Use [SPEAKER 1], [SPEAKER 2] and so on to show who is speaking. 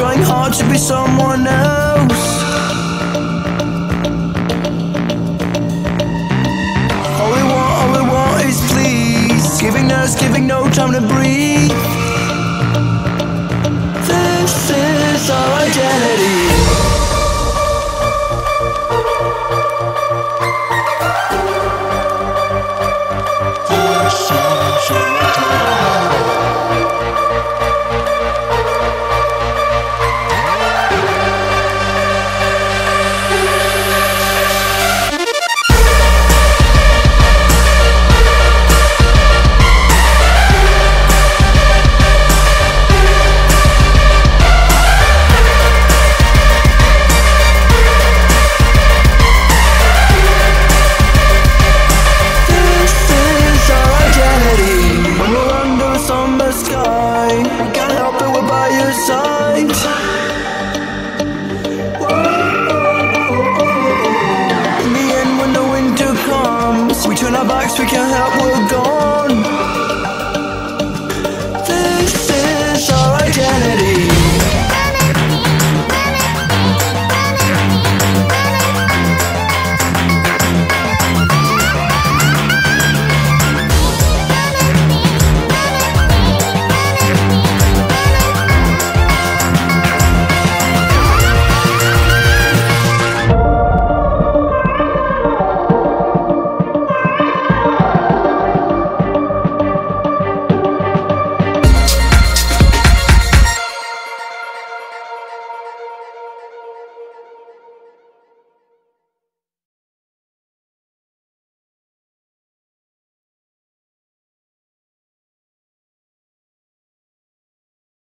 [SPEAKER 1] trying hard to be someone else. All we want is please, giving us, giving no time to breathe. This is our identity. We turn our backs, we can't help, we're gone.